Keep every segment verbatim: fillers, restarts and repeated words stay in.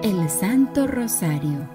El Santo Rosario.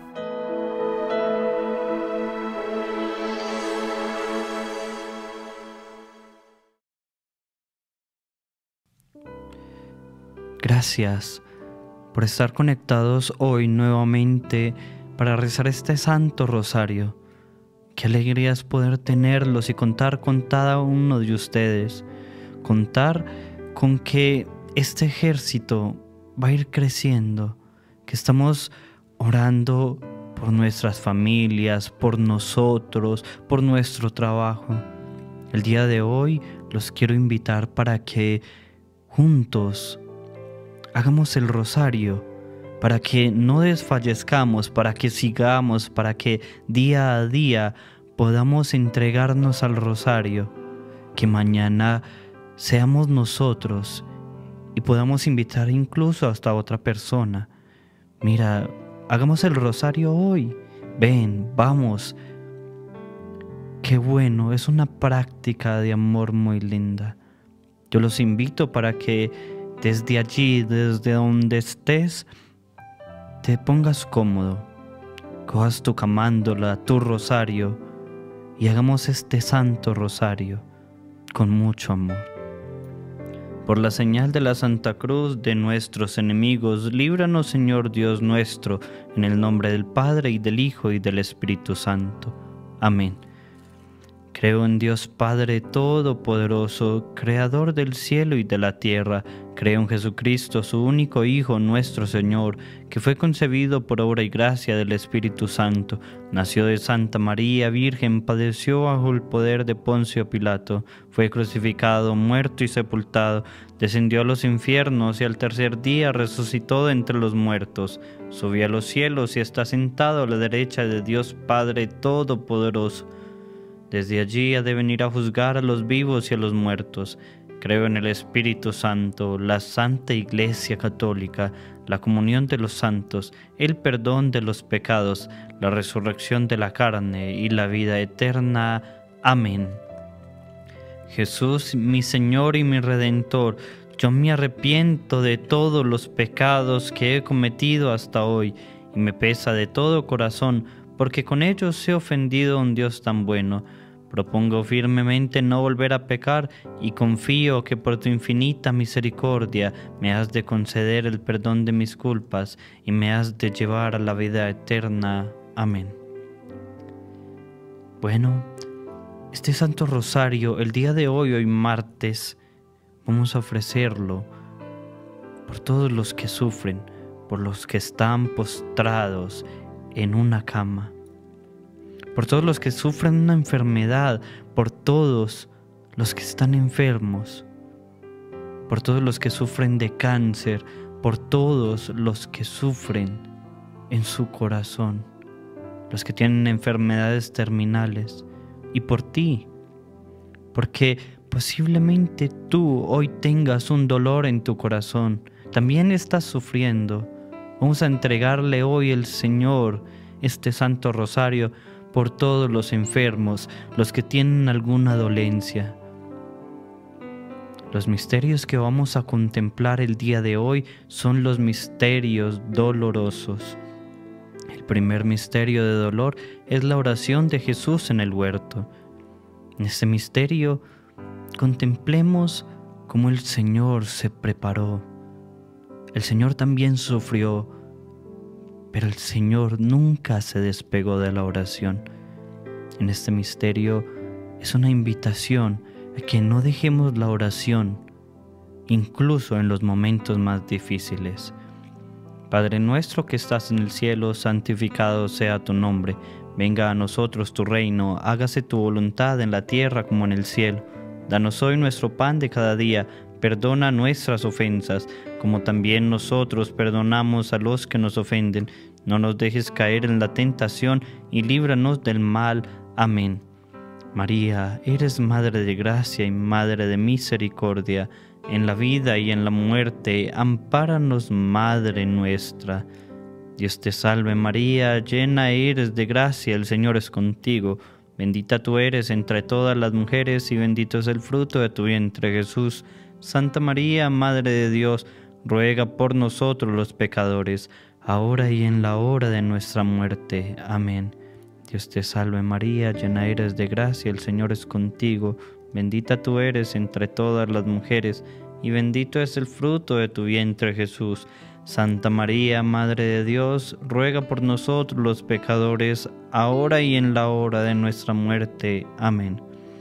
Gracias por estar conectados hoy nuevamente para rezar este Santo Rosario. Qué alegría es poder tenerlos y contar con cada uno de ustedes. Contar con que este ejército va a ir creciendo, que estamos orando por nuestras familias, por nosotros, por nuestro trabajo. El día de hoy los quiero invitar para que juntos hagamos el rosario, para que no desfallezcamos, para que sigamos, para que día a día podamos entregarnos al rosario, que mañana seamos nosotros y podamos invitar incluso hasta otra persona. Mira, hagamos el rosario hoy, ven, vamos. Qué bueno, es una práctica de amor muy linda. Yo los invito para que desde allí, desde donde estés, te pongas cómodo, cojas tu camándola, tu rosario y hagamos este Santo Rosario con mucho amor. Por la señal de la Santa Cruz de nuestros enemigos, líbranos, Señor Dios nuestro, en el nombre del Padre y del Hijo y del Espíritu Santo. Amén. Creo en Dios Padre Todopoderoso, Creador del cielo y de la tierra. Creo en Jesucristo, su único Hijo, nuestro Señor, que fue concebido por obra y gracia del Espíritu Santo. Nació de Santa María Virgen, padeció bajo el poder de Poncio Pilato, fue crucificado, muerto y sepultado, descendió a los infiernos y al tercer día resucitó de entre los muertos. Subió a los cielos y está sentado a la derecha de Dios Padre Todopoderoso. Desde allí ha de venir a juzgar a los vivos y a los muertos. Creo en el Espíritu Santo, la Santa Iglesia Católica, la comunión de los santos, el perdón de los pecados, la resurrección de la carne y la vida eterna. Amén. Jesús, mi Señor y mi Redentor, yo me arrepiento de todos los pecados que he cometido hasta hoy y me pesa de todo corazón, porque con ellos he ofendido a un Dios tan bueno. Propongo firmemente no volver a pecar y confío que por tu infinita misericordia me has de conceder el perdón de mis culpas y me has de llevar a la vida eterna. Amén. Bueno, este Santo Rosario, el día de hoy, hoy martes, vamos a ofrecerlo por todos los que sufren, por los que están postrados en una cama, por todos los que sufren una enfermedad, por todos los que están enfermos, por todos los que sufren de cáncer, por todos los que sufren en su corazón, los que tienen enfermedades terminales, y por ti, porque posiblemente tú hoy tengas un dolor en tu corazón, también estás sufriendo. Vamos a entregarle hoy al Señor este Santo Rosario por todos los enfermos, los que tienen alguna dolencia. Los misterios que vamos a contemplar el día de hoy son los misterios dolorosos. El primer misterio de dolor es la oración de Jesús en el huerto. En este misterio contemplemos cómo el Señor se preparó. El Señor también sufrió, pero el Señor nunca se despegó de la oración. En este misterio es una invitación a que no dejemos la oración, incluso en los momentos más difíciles. Padre nuestro que estás en el cielo, santificado sea tu nombre. Venga a nosotros tu reino, hágase tu voluntad en la tierra como en el cielo. Danos hoy nuestro pan de cada día. Perdona nuestras ofensas, como también nosotros perdonamos a los que nos ofenden. No nos dejes caer en la tentación y líbranos del mal. Amén. María, eres Madre de gracia y Madre de misericordia. En la vida y en la muerte, ampáranos, Madre nuestra. Dios te salve María, llena eres de gracia, el Señor es contigo. Bendita tú eres entre todas las mujeres y bendito es el fruto de tu vientre, Jesús. Santa María, Madre de Dios, ruega por nosotros los pecadores, ahora y en la hora de nuestra muerte. Amén. Dios te salve María, llena eres de gracia, el Señor es contigo, bendita tú eres entre todas las mujeres, y bendito es el fruto de tu vientre Jesús. Santa María, Madre de Dios, ruega por nosotros los pecadores, ahora y en la hora de nuestra muerte. Amén.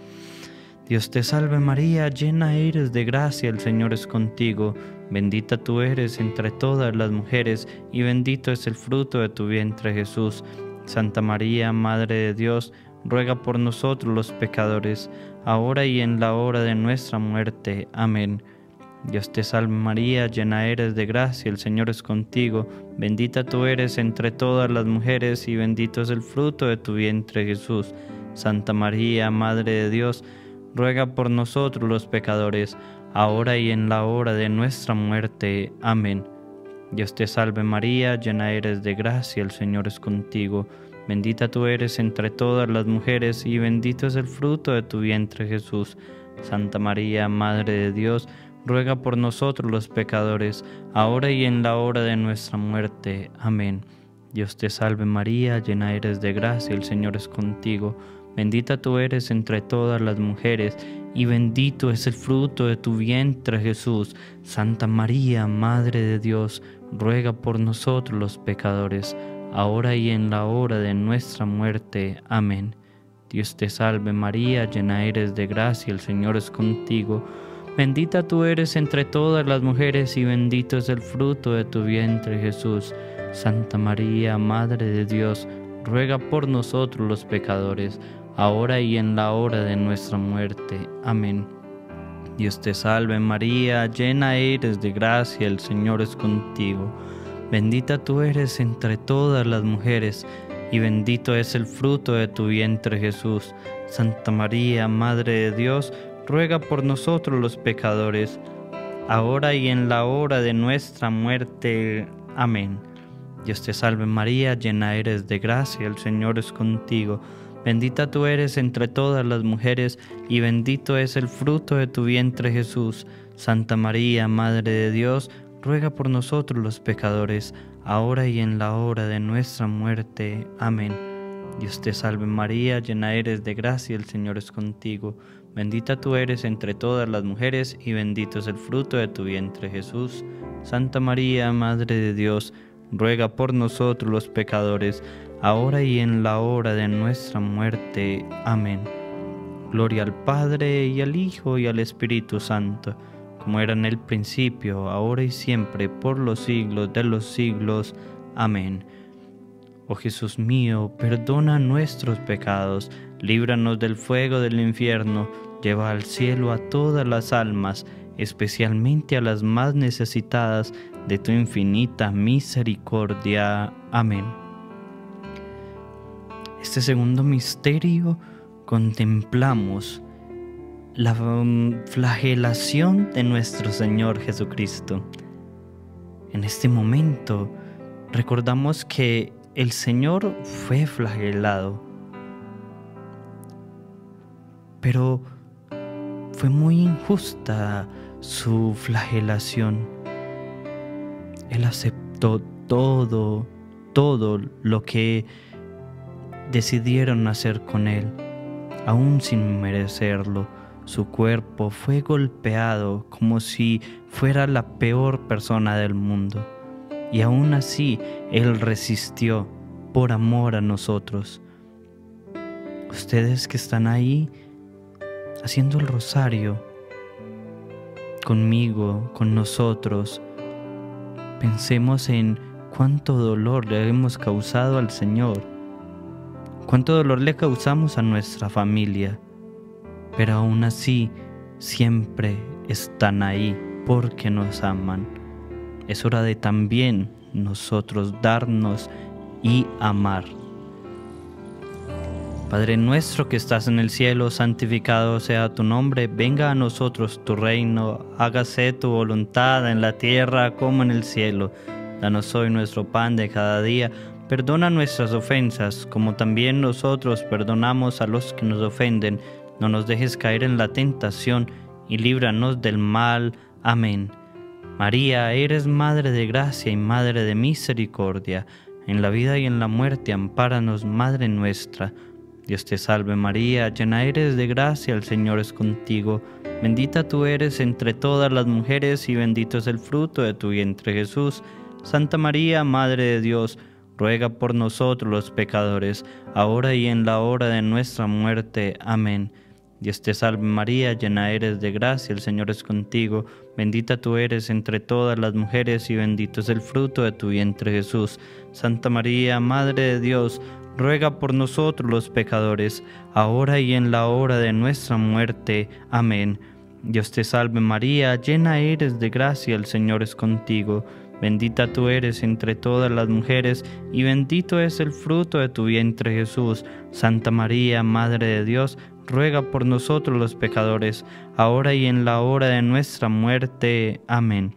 Dios te salve María, llena eres de gracia, el Señor es contigo, bendita tú eres entre todas las mujeres, y bendito es el fruto de tu vientre Jesús. Santa María, Madre de Dios, ruega por nosotros los pecadores, ahora y en la hora de nuestra muerte. Amén. Dios te salve María, llena eres de gracia, el Señor es contigo, bendita tú eres entre todas las mujeres, y bendito es el fruto de tu vientre Jesús. Santa María, Madre de Dios, ruega por nosotros los pecadores, ahora y en la hora de nuestra muerte. Amén. Dios te salve María, llena eres de gracia, el Señor es contigo, bendita tú eres entre todas las mujeres, y bendito es el fruto de tu vientre Jesús. Santa María, Madre de Dios, ruega por nosotros los pecadores, ahora y en la hora de nuestra muerte. Amén. Dios te salve María, llena eres de gracia, el Señor es contigo, bendita tú eres entre todas las mujeres, y bendito es el fruto de tu vientre Jesús. Santa María, Madre de Dios, ruega por nosotros los pecadores, ahora y en la hora de nuestra muerte. Amén. Dios te salve María, llena eres de gracia, el Señor es contigo, bendita tú eres entre todas las mujeres, y bendito es el fruto de tu vientre Jesús. Santa María, Madre de Dios, ruega por nosotros los pecadores, ahora y en la hora de nuestra muerte. Amén. Dios te salve María, llena eres de gracia, el Señor es contigo, bendita tú eres entre todas las mujeres, y bendito es el fruto de tu vientre Jesús. Santa María, Madre de Dios, ruega por nosotros los pecadores, ahora y en la hora de nuestra muerte. Amén. Dios te salve María, llena eres de gracia, el Señor es contigo, bendita tú eres entre todas las mujeres, y bendito es el fruto de tu vientre Jesús. Santa María, Madre de Dios, ruega por nosotros los pecadores, ahora y en la hora de nuestra muerte. Amén. Dios te salve María, llena eres de gracia, el Señor es contigo, bendita tú eres entre todas las mujeres, y bendito es el fruto de tu vientre Jesús. Santa María, Madre de Dios, ruega por nosotros los pecadores, ahora y en la hora de nuestra muerte. Amén. Gloria al Padre, y al Hijo, y al Espíritu Santo, como era en el principio, ahora y siempre, por los siglos de los siglos. Amén. Oh Jesús mío, perdona nuestros pecados, líbranos del fuego del infierno, lleva al cielo a todas las almas, especialmente a las más necesitadas de tu infinita misericordia. Amén. Este segundo misterio contemplamos la flagelación de nuestro Señor Jesucristo. En este momento recordamos que el Señor fue flagelado, pero fue muy injusta su flagelación. Él aceptó todo, todo lo que decidieron hacer con Él, aún sin merecerlo. Su cuerpo fue golpeado como si fuera la peor persona del mundo, y aún así Él resistió por amor a nosotros. Ustedes que están ahí haciendo el rosario conmigo, con nosotros, pensemos en cuánto dolor le hemos causado al Señor, cuánto dolor le causamos a nuestra familia, pero aún así siempre están ahí porque nos aman. Es hora de también nosotros darnos y amar. Padre nuestro que estás en el cielo, santificado sea tu nombre, venga a nosotros tu reino, hágase tu voluntad en la tierra como en el cielo. Danos hoy nuestro pan de cada día, perdona nuestras ofensas, como también nosotros perdonamos a los que nos ofenden. No nos dejes caer en la tentación, y líbranos del mal. Amén. María, eres Madre de gracia y Madre de misericordia. En la vida y en la muerte, ampáranos, Madre nuestra. Dios te salve María, llena eres de gracia, el Señor es contigo. Bendita tú eres entre todas las mujeres y bendito es el fruto de tu vientre Jesús. Santa María, Madre de Dios, ruega por nosotros los pecadores, ahora y en la hora de nuestra muerte. Amén. Dios te salve María, llena eres de gracia, el Señor es contigo. Bendita tú eres entre todas las mujeres y bendito es el fruto de tu vientre Jesús. Santa María, Madre de Dios, ruega por nosotros los pecadores, ahora y en la hora de nuestra muerte. Amén. Dios te salve María, llena eres de gracia, el Señor es contigo. Bendita tú eres entre todas las mujeres y bendito es el fruto de tu vientre Jesús. Santa María, Madre de Dios, ruega por nosotros los pecadores, ahora y en la hora de nuestra muerte. Amén.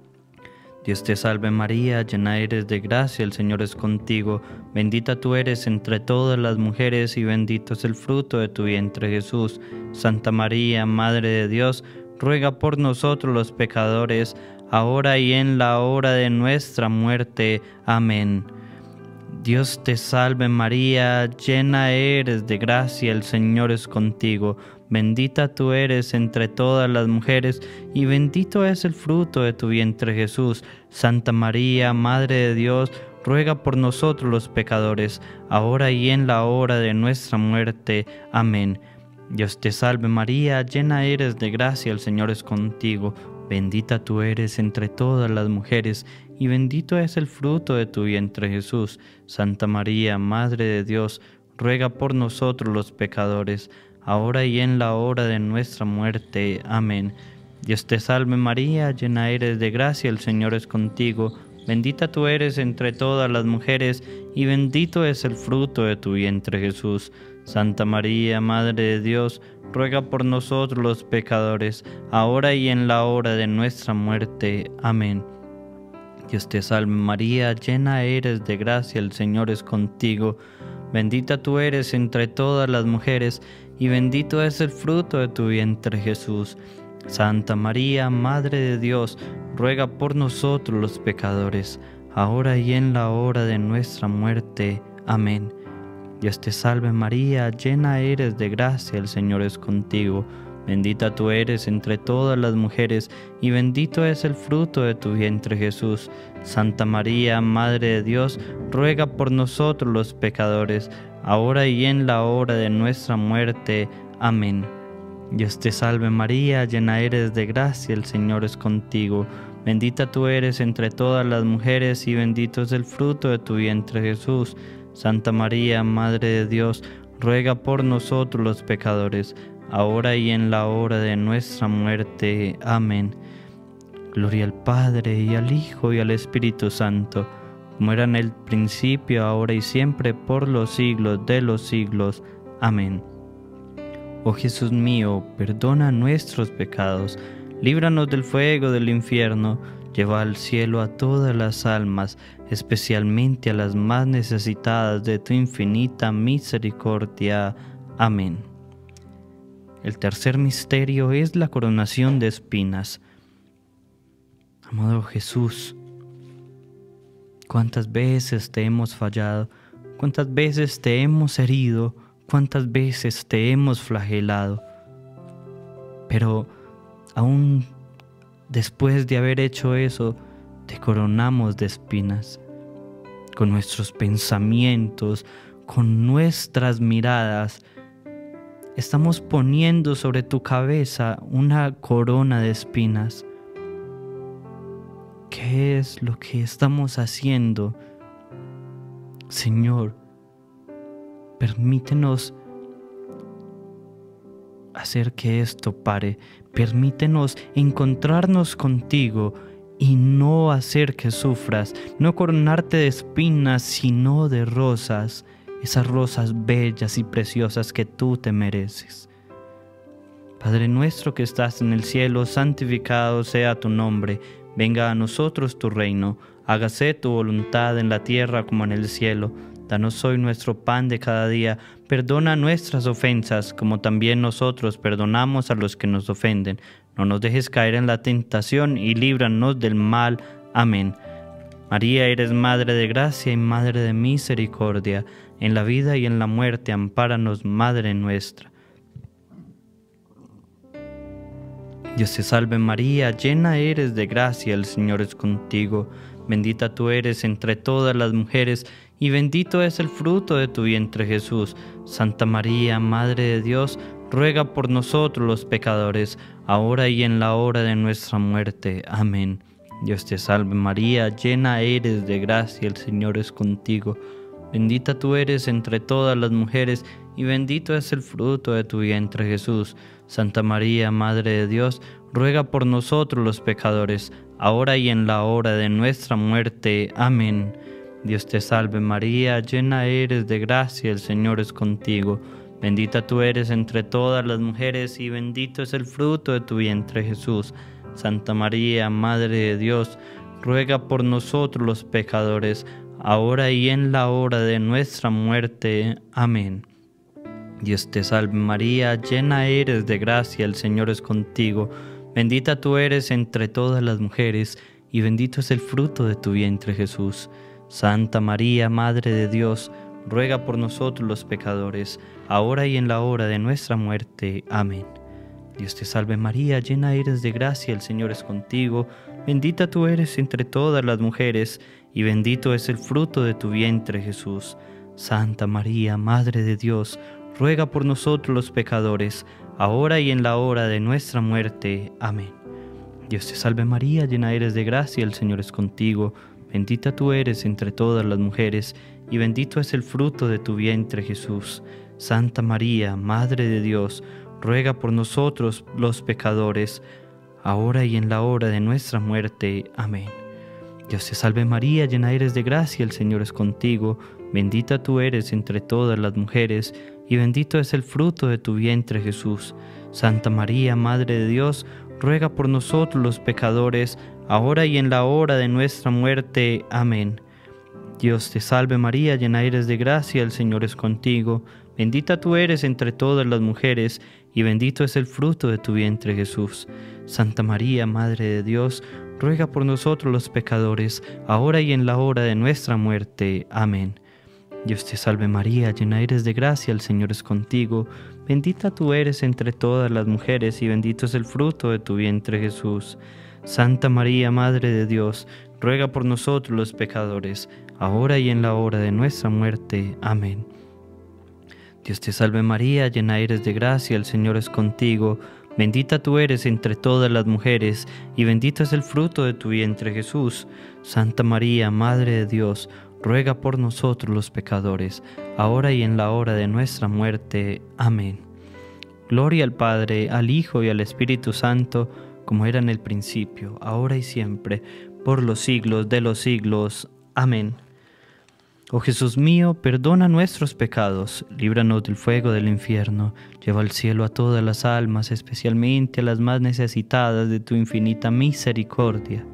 Dios te salve María, llena eres de gracia, el Señor es contigo. Bendita tú eres entre todas las mujeres y bendito es el fruto de tu vientre Jesús. Santa María, Madre de Dios, ruega por nosotros los pecadores, ahora y en la hora de nuestra muerte. Amén. Dios te salve María, llena eres de gracia, el Señor es contigo. Bendita tú eres entre todas las mujeres y bendito es el fruto de tu vientre Jesús. Santa María, Madre de Dios, ruega por nosotros los pecadores, ahora y en la hora de nuestra muerte. Amén. Dios te salve María, llena eres de gracia, el Señor es contigo. Bendita tú eres entre todas las mujeres y bendito es el fruto de tu vientre Jesús. Santa María, Madre de Dios, ruega por nosotros los pecadores, ahora y en la hora de nuestra muerte. Amén. Dios te salve María, llena eres de gracia, el Señor es contigo. Bendita tú eres entre todas las mujeres y bendito es el fruto de tu vientre Jesús. Santa María, Madre de Dios, ruega por nosotros los pecadores, ahora y en la hora de nuestra muerte. Amén. Dios te salve María, llena eres de gracia, el Señor es contigo. Bendita tú eres entre todas las mujeres y bendito es el fruto de tu vientre Jesús. Santa María, Madre de Dios, ruega por nosotros los pecadores, ahora y en la hora de nuestra muerte. Amén. Dios te salve María, llena eres de gracia, el Señor es contigo. Bendita tú eres entre todas las mujeres y bendito es el fruto de tu vientre Jesús. Santa María, Madre de Dios, ruega por nosotros los pecadores, ahora y en la hora de nuestra muerte. Amén. Dios te salve María, llena eres de gracia, el Señor es contigo. Bendita tú eres entre todas las mujeres y bendito es el fruto de tu vientre Jesús. Santa María, Madre de Dios, ruega por nosotros los pecadores, ahora y en la hora de nuestra muerte. Amén. Gloria al Padre, y al Hijo, y al Espíritu Santo, como era en el principio, ahora y siempre, por los siglos de los siglos. Amén. Oh Jesús mío, perdona nuestros pecados, líbranos del fuego del infierno, lleva al cielo a todas las almas, especialmente a las más necesitadas de tu infinita misericordia. Amén. El tercer misterio es la coronación de espinas. Amado Jesús, ¿cuántas veces te hemos fallado? ¿Cuántas veces te hemos herido? ¿Cuántas veces te hemos flagelado? Pero aún después de haber hecho eso, te coronamos de espinas. Con nuestros pensamientos, con nuestras miradas, estamos poniendo sobre tu cabeza una corona de espinas. ¿Qué es lo que estamos haciendo? Señor, permítenos hacer que esto pare. Permítenos encontrarnos contigo y no hacer que sufras, no coronarte de espinas, sino de rosas, esas rosas bellas y preciosas que tú te mereces. Padre nuestro que estás en el cielo, santificado sea tu nombre. Venga a nosotros tu reino. Hágase tu voluntad en la tierra como en el cielo. Danos hoy nuestro pan de cada día. Perdona nuestras ofensas, como también nosotros perdonamos a los que nos ofenden. No nos dejes caer en la tentación y líbranos del mal. Amén. María, eres Madre de gracia y Madre de misericordia. En la vida y en la muerte, ampáranos, Madre nuestra. Dios te salve María, llena eres de gracia, el Señor es contigo. Bendita tú eres entre todas las mujeres, y bendito es el fruto de tu vientre Jesús. Santa María, Madre de Dios, ruega por nosotros los pecadores, ahora y en la hora de nuestra muerte. Amén. Dios te salve María, llena eres de gracia, el Señor es contigo. Bendita tú eres entre todas las mujeres, y bendito es el fruto de tu vientre Jesús. Santa María, Madre de Dios, ruega por nosotros los pecadores, ahora y en la hora de nuestra muerte. Amén. Dios te salve María, llena eres de gracia, el Señor es contigo. Bendita tú eres entre todas las mujeres, y bendito es el fruto de tu vientre Jesús. Santa María, Madre de Dios, ruega por nosotros los pecadores, ahora y en la hora de nuestra muerte. Amén. Dios te salve María, llena eres de gracia, el Señor es contigo. Bendita tú eres entre todas las mujeres, y bendito es el fruto de tu vientre Jesús. Santa María, Madre de Dios, ruega por nosotros los pecadores, ahora y en la hora de nuestra muerte. Amén. Dios te salve María, llena eres de gracia, el Señor es contigo. Bendita tú eres entre todas las mujeres, y bendito es el fruto de tu vientre Jesús. Santa María, Madre de Dios, ruega por nosotros los pecadores, ahora y en la hora de nuestra muerte. Amén. Dios te salve María, llena eres de gracia, el Señor es contigo. Bendita tú eres entre todas las mujeres, y bendito es el fruto de tu vientre Jesús. Santa María, Madre de Dios, ruega por nosotros los pecadores, ahora y en la hora de nuestra muerte. Amén. Dios te salve María, llena eres de gracia, el Señor es contigo. Bendita tú eres entre todas las mujeres, y bendito es el fruto de tu vientre Jesús. Santa María, Madre de Dios, ruega por nosotros los pecadores, ahora y en la hora de nuestra muerte. Amén. Dios te salve María, llena eres de gracia, el Señor es contigo. Bendita tú eres entre todas las mujeres, y bendito es el fruto de tu vientre Jesús. Santa María, Madre de Dios, ruega por nosotros los pecadores, ahora y en la hora de nuestra muerte. Amén. Dios te salve María, llena eres de gracia, el Señor es contigo. Bendita tú eres entre todas las mujeres, y bendito es el fruto de tu vientre Jesús. Santa María, Madre de Dios, ruega por nosotros los pecadores, ahora y en la hora de nuestra muerte. Amén. Dios te salve María, llena eres de gracia, el Señor es contigo. Bendita tú eres entre todas las mujeres, y bendito es el fruto de tu vientre Jesús. Santa María, Madre de Dios, ruega por nosotros los pecadores, ahora y en la hora de nuestra muerte. Amén. Gloria al Padre, al Hijo y al Espíritu Santo, como era en el principio, ahora y siempre, por los siglos de los siglos. Amén. Oh Jesús mío, perdona nuestros pecados, líbranos del fuego del infierno, lleva al cielo a todas las almas, especialmente a las más necesitadas de tu infinita misericordia.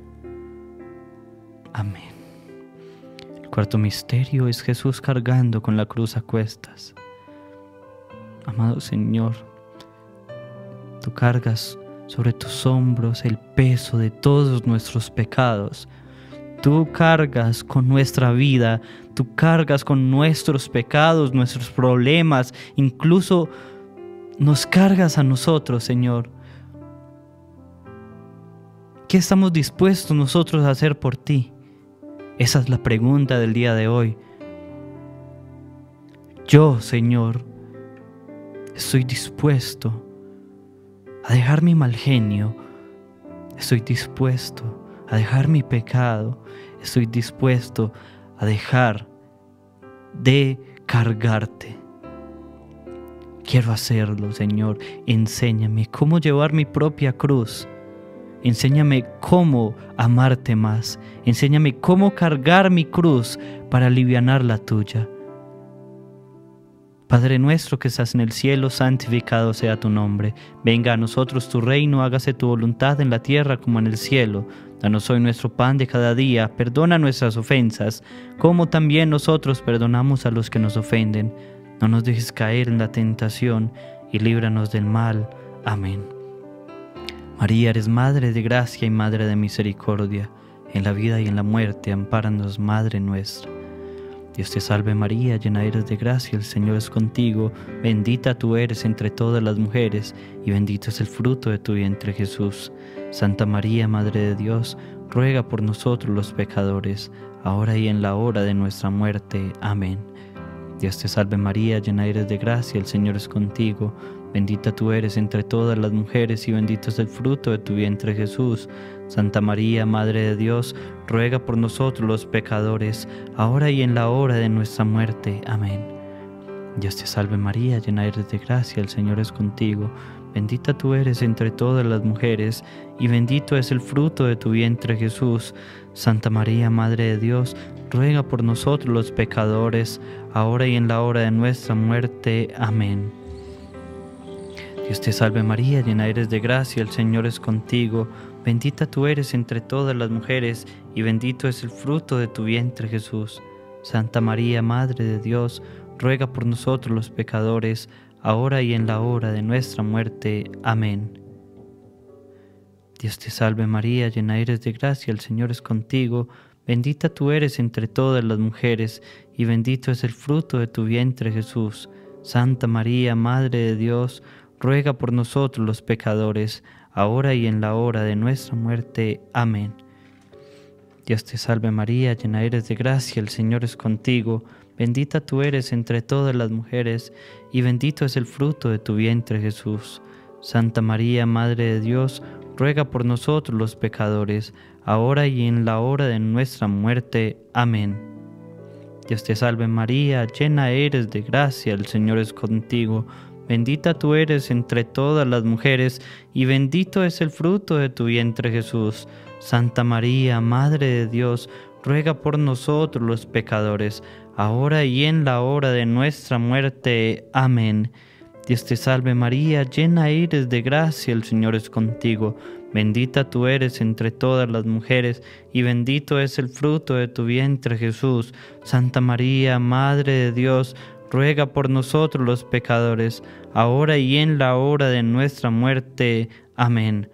Amén. El cuarto misterio es Jesús cargando con la cruz a cuestas. Amado Señor, tú cargas sobre tus hombros el peso de todos nuestros pecados. Tú cargas con nuestra vida, tú cargas con nuestros pecados, nuestros problemas, incluso nos cargas a nosotros, Señor. ¿Qué estamos dispuestos nosotros a hacer por ti? Esa es la pregunta del día de hoy. Yo, Señor, estoy dispuesto a dejar mi mal genio, estoy dispuesto a dejar mi pecado, estoy dispuesto a dejar de cargarte. Quiero hacerlo, Señor. Enséñame cómo llevar mi propia cruz. Enséñame cómo amarte más. Enséñame cómo cargar mi cruz para alivianar la tuya. Padre nuestro que estás en el cielo, santificado sea tu nombre. Venga a nosotros tu reino, hágase tu voluntad en la tierra como en el cielo. Danos hoy nuestro pan de cada día, perdona nuestras ofensas, como también nosotros perdonamos a los que nos ofenden. No nos dejes caer en la tentación y líbranos del mal. Amén. María, eres Madre de gracia y Madre de misericordia. En la vida y en la muerte, ampáranos, Madre nuestra. Dios te salve María, llena eres de gracia, el Señor es contigo. Bendita tú eres entre todas las mujeres, y bendito es el fruto de tu vientre Jesús. Santa María, Madre de Dios, ruega por nosotros los pecadores, ahora y en la hora de nuestra muerte. Amén. Dios te salve María, llena eres de gracia, el Señor es contigo. Bendita tú eres entre todas las mujeres y bendito es el fruto de tu vientre Jesús. Santa María, Madre de Dios, ruega por nosotros los pecadores, ahora y en la hora de nuestra muerte. Amén. Dios te salve María, llena eres de gracia, el Señor es contigo. Bendita tú eres entre todas las mujeres y bendito es el fruto de tu vientre Jesús. Santa María, Madre de Dios, ruega por nosotros los pecadores, ahora y en la hora de nuestra muerte. Amén. Dios te salve María, llena eres de gracia, el Señor es contigo. Bendita tú eres entre todas las mujeres y bendito es el fruto de tu vientre Jesús. Santa María, Madre de Dios, ruega por nosotros los pecadores, ahora y en la hora de nuestra muerte. Amén. Dios te salve María, llena eres de gracia, el Señor es contigo. Bendita tú eres entre todas las mujeres y bendito es el fruto de tu vientre Jesús. Santa María, Madre de Dios, ruega por nosotros los pecadores, ahora y en la hora de nuestra muerte. Amén. Dios te salve María, llena eres de gracia, el Señor es contigo. Bendita tú eres entre todas las mujeres, y bendito es el fruto de tu vientre Jesús. Santa María, Madre de Dios, ruega por nosotros los pecadores, ahora y en la hora de nuestra muerte. Amén. Dios te salve María, llena eres de gracia, el Señor es contigo. Bendita tú eres entre todas las mujeres, y bendito es el fruto de tu vientre Jesús. Santa María, Madre de Dios, ruega por nosotros los pecadores, ahora y en la hora de nuestra muerte. Amén. Dios te salve María, llena eres de gracia, el Señor es contigo. Bendita tú eres entre todas las mujeres, y bendito es el fruto de tu vientre Jesús. Santa María, Madre de Dios, ruega por nosotros los pecadores, ahora y en la hora de nuestra muerte. Amén.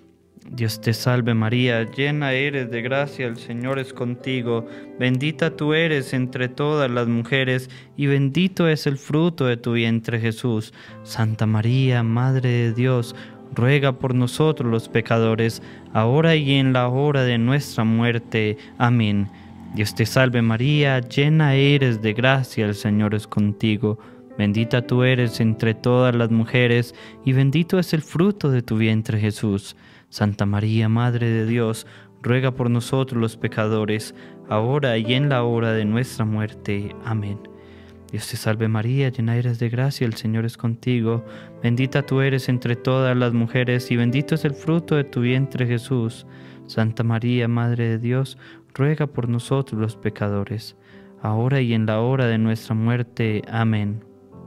Dios te salve María, llena eres de gracia, el Señor es contigo. Bendita tú eres entre todas las mujeres, y bendito es el fruto de tu vientre Jesús. Santa María, Madre de Dios, ruega por nosotros los pecadores, ahora y en la hora de nuestra muerte. Amén. Dios te salve María, llena eres de gracia, el Señor es contigo. Bendita tú eres entre todas las mujeres, y bendito es el fruto de tu vientre Jesús. Santa María, Madre de Dios, ruega por nosotros los pecadores, ahora y en la hora de nuestra muerte. Amén. Dios te salve María, llena eres de gracia, el Señor es contigo. Bendita tú eres entre todas las mujeres, y bendito es el fruto de tu vientre Jesús. Santa María, Madre de Dios, ruega por nosotros los pecadores, ahora y en la hora de nuestra muerte. Amén.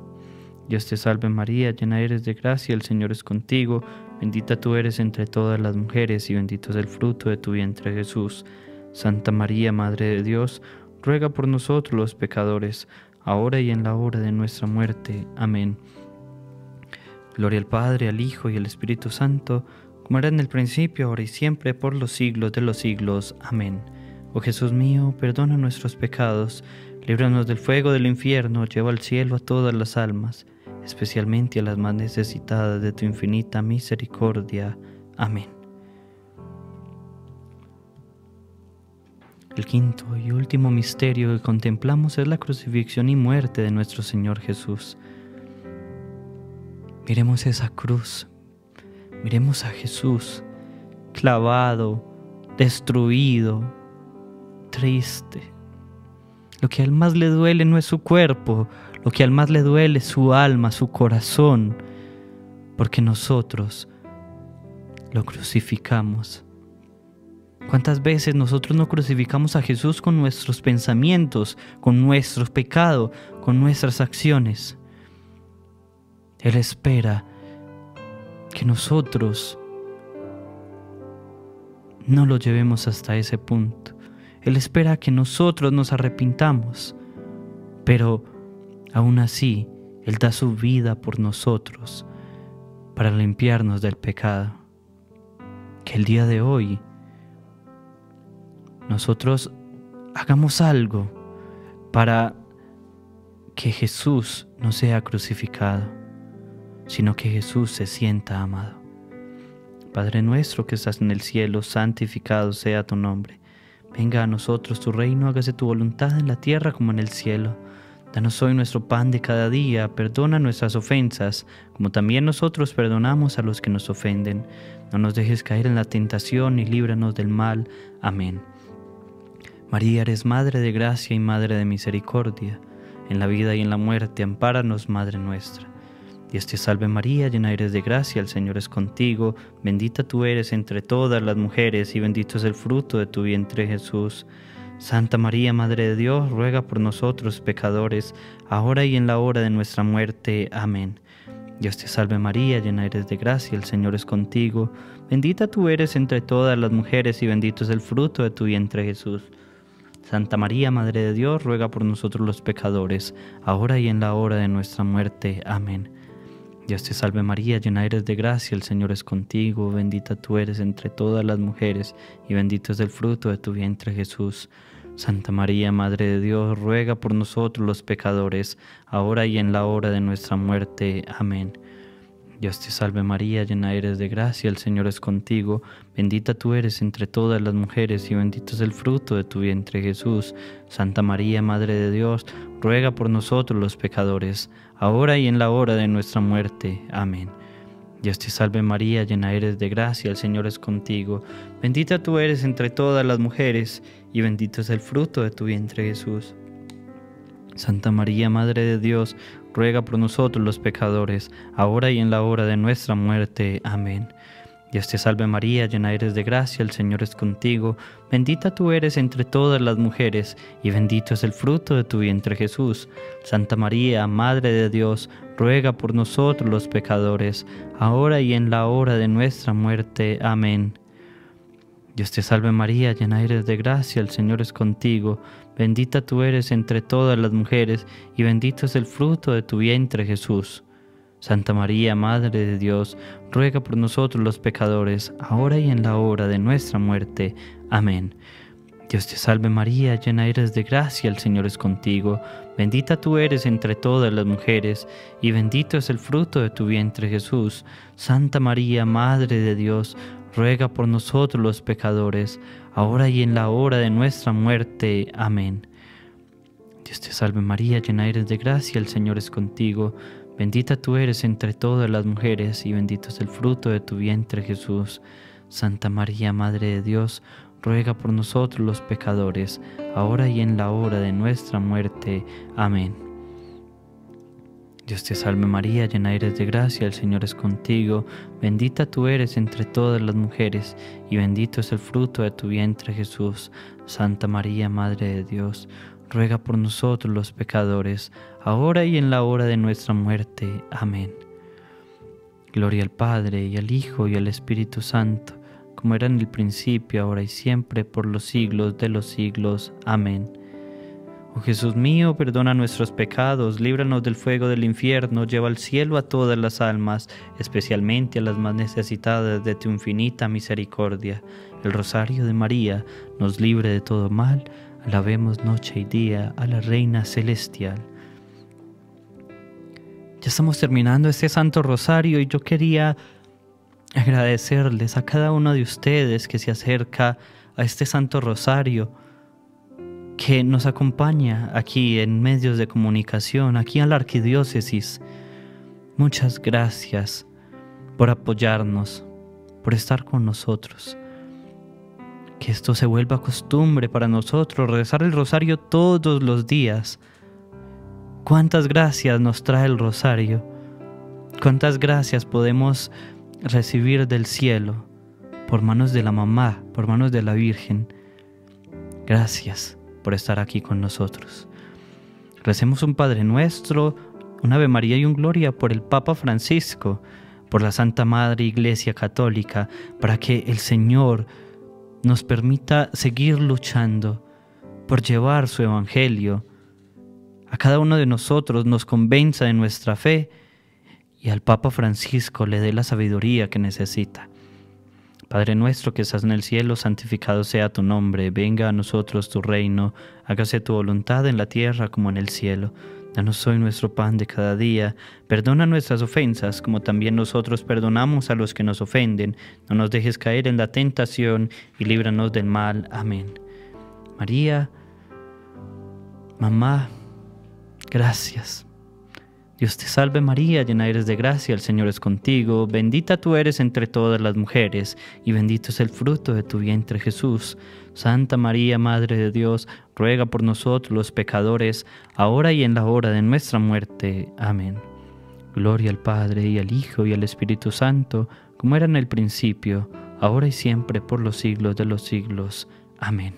Dios te salve María, llena eres de gracia, el Señor es contigo. Bendita tú eres entre todas las mujeres, y bendito es el fruto de tu vientre Jesús. Santa María, Madre de Dios, ruega por nosotros los pecadores, ahora y en la hora de nuestra muerte. Amén. Gloria al Padre, al Hijo y al Espíritu Santo, como era en el principio, ahora y siempre, por los siglos de los siglos. Amén. Oh Jesús mío, perdona nuestros pecados, líbranos del fuego del infierno, lleva al cielo a todas las almas, especialmente a las más necesitadas de tu infinita misericordia. Amén. El quinto y último misterio que contemplamos es la crucifixión y muerte de nuestro Señor Jesús. Miremos esa cruz, miremos a Jesús clavado, destruido, triste. Lo que al más le duele no es su cuerpo, lo que al más le duele es su alma, su corazón, porque nosotros lo crucificamos. ¿Cuántas veces nosotros no crucificamos a Jesús con nuestros pensamientos, con nuestro pecado, con nuestras acciones? Él espera que nosotros no lo llevemos hasta ese punto. Él espera que nosotros nos arrepintamos, pero aún así, Él da su vida por nosotros para limpiarnos del pecado. que el día de hoy nosotros hagamos algo para que Jesús no sea crucificado, sino que Jesús se sienta amado. Padre nuestro que estás en el cielo, santificado sea tu nombre. Venga a nosotros tu reino, hágase tu voluntad en la tierra como en el cielo. Danos hoy nuestro pan de cada día, perdona nuestras ofensas, como también nosotros perdonamos a los que nos ofenden. No nos dejes caer en la tentación y líbranos del mal. Amén. María, eres Madre de gracia y Madre de misericordia. En la vida y en la muerte, ampáranos, Madre nuestra. Dios te salve María, llena eres de gracia, el Señor es contigo. Bendita tú eres entre todas las mujeres y bendito es el fruto de tu vientre, Jesús. Santa María, Madre de Dios, ruega por nosotros pecadores, ahora y en la hora de nuestra muerte. Amén. Dios te salve María, llena eres de gracia, el Señor es contigo. Bendita tú eres entre todas las mujeres y bendito es el fruto de tu vientre, Jesús. Santa María, Madre de Dios, ruega por nosotros los pecadores, ahora y en la hora de nuestra muerte. Amén. Dios te salve María, llena eres de gracia, el Señor es contigo, bendita tú eres entre todas las mujeres y bendito es el fruto de tu vientre, Jesús. Santa María, Madre de Dios, ruega por nosotros los pecadores, ahora y en la hora de nuestra muerte. Amén. Dios te salve María, llena eres de gracia, el Señor es contigo, bendita tú eres entre todas las mujeres y bendito es el fruto de tu vientre, Jesús. Santa María, Madre de Dios, ruega por nosotros los pecadores, ahora y en la hora de nuestra muerte. Amén. Dios te salve María, llena eres de gracia, el Señor es contigo, bendita tú eres entre todas las mujeres y bendito es el fruto de tu vientre, Jesús. Santa María, Madre de Dios, ruega por nosotros los pecadores, ahora y en la hora de nuestra muerte. Amén. Dios te salve María, llena eres de gracia, el Señor es contigo, bendita tú eres entre todas las mujeres, y bendito es el fruto de tu vientre, Jesús. Santa María, Madre de Dios, ruega por nosotros los pecadores, ahora y en la hora de nuestra muerte. Amén. Dios te salve María, llena eres de gracia, el Señor es contigo, bendita tú eres entre todas las mujeres, y bendito es el fruto de tu vientre, Jesús. Santa María, Madre de Dios, ruega por nosotros los pecadores, ahora y en la hora de nuestra muerte. Amén. Dios te salve María, llena eres de gracia, el Señor es contigo, bendita tú eres entre todas las mujeres, y bendito es el fruto de tu vientre, Jesús. Santa María, Madre de Dios, ruega por nosotros los pecadores, ahora y en la hora de nuestra muerte. Amén. Dios te salve María, llena eres de gracia, el Señor es contigo, bendita tú eres entre todas las mujeres, y bendito es el fruto de tu vientre, Jesús. Santa María, Madre de Dios, ruega por nosotros los pecadores, ahora y en la hora de nuestra muerte. Amén. Dios te salve María, llena eres de gracia, el Señor es contigo, bendita tú eres entre todas las mujeres, y bendito es el fruto de tu vientre, Jesús. Santa María, Madre de Dios, ruega por nosotros los pecadores, ahora y en la hora de nuestra muerte. Amén. Gloria al Padre, y al Hijo, y al Espíritu Santo, como era en el principio, ahora y siempre, por los siglos de los siglos. Amén. Oh Jesús mío, perdona nuestros pecados, líbranos del fuego del infierno, lleva al cielo a todas las almas, especialmente a las más necesitadas de tu infinita misericordia. El Rosario de María nos libre de todo mal. Alabemos noche y día a la Reina Celestial. Ya estamos terminando este Santo Rosario y yo quería agradecerles a cada uno de ustedes que se acerca a este Santo Rosario, que nos acompaña aquí en medios de comunicación, aquí en la Arquidiócesis. Muchas gracias por apoyarnos, por estar con nosotros. Que esto se vuelva costumbre para nosotros, rezar el rosario todos los días. Cuántas gracias nos trae el rosario, cuántas gracias podemos recibir del cielo, por manos de la mamá, por manos de la Virgen. Gracias por estar aquí con nosotros. Recemos un Padre Nuestro, un Ave María y un Gloria por el Papa Francisco, por la Santa Madre Iglesia Católica, para que el Señor nos permita seguir luchando por llevar su Evangelio a cada uno de nosotros, nos convenza de nuestra fe y al Papa Francisco le dé la sabiduría que necesita. Padre nuestro que estás en el cielo, santificado sea tu nombre. Venga a nosotros tu reino. Hágase tu voluntad en la tierra como en el cielo. Danos hoy nuestro pan de cada día. Perdona nuestras ofensas, como también nosotros perdonamos a los que nos ofenden. No nos dejes caer en la tentación y líbranos del mal. Amén. María, mamá, gracias. Dios te salve María, llena eres de gracia, el Señor es contigo. Bendita tú eres entre todas las mujeres, y bendito es el fruto de tu vientre Jesús. Santa María, Madre de Dios, ruega por nosotros los pecadores, ahora y en la hora de nuestra muerte. Amén. Gloria al Padre, y al Hijo, y al Espíritu Santo, como era en el principio, ahora y siempre, por los siglos de los siglos. Amén.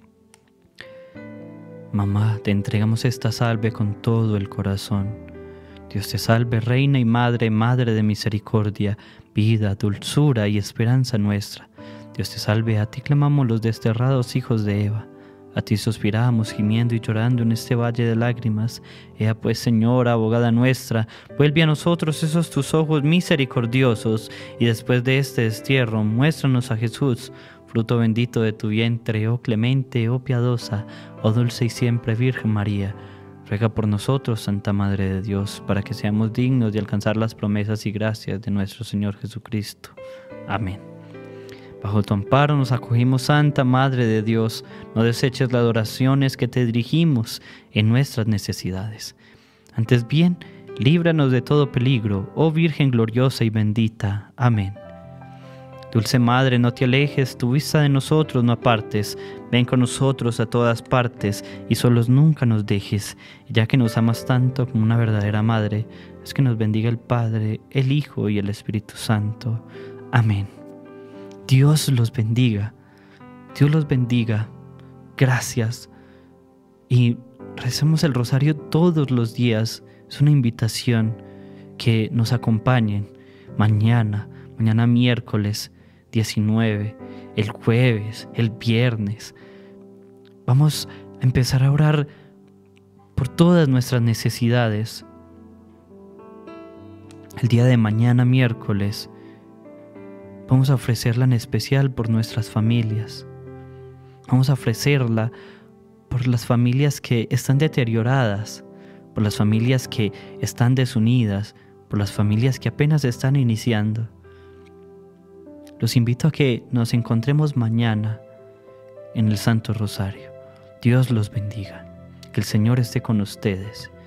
Mamá, te entregamos esta salve con todo el corazón. Dios te salve, Reina y Madre, Madre de misericordia, vida, dulzura y esperanza nuestra. Dios te salve, a ti clamamos los desterrados hijos de Eva. A ti suspiramos, gimiendo y llorando en este valle de lágrimas. Ea pues, Señora, abogada nuestra, vuelve a nosotros esos tus ojos misericordiosos, y después de este destierro, muéstranos a Jesús, fruto bendito de tu vientre, oh clemente, oh piadosa, oh dulce y siempre Virgen María. Ruega por nosotros, Santa Madre de Dios, para que seamos dignos de alcanzar las promesas y gracias de nuestro Señor Jesucristo. Amén. Bajo tu amparo nos acogimos, Santa Madre de Dios. No deseches las oraciones que te dirigimos en nuestras necesidades. Antes bien, líbranos de todo peligro, oh Virgen gloriosa y bendita. Amén. Dulce Madre, no te alejes, tu vista de nosotros no apartes. Ven con nosotros a todas partes y solos nunca nos dejes. Ya que nos amas tanto como una verdadera Madre, es que nos bendiga el Padre, el Hijo y el Espíritu Santo. Amén. Dios los bendiga. Dios los bendiga. Gracias. Y recemos el rosario todos los días. Es una invitación que nos acompañen mañana, mañana miércoles diecinueve, el jueves, el viernes. Vamos a empezar a orar por todas nuestras necesidades. El día de mañana, miércoles, vamos a ofrecerla en especial por nuestras familias. Vamos a ofrecerla por las familias que están deterioradas, por las familias que están desunidas, por las familias que apenas están iniciando. Los invito a que nos encontremos mañana en el Santo Rosario. Dios los bendiga. Que el Señor esté con ustedes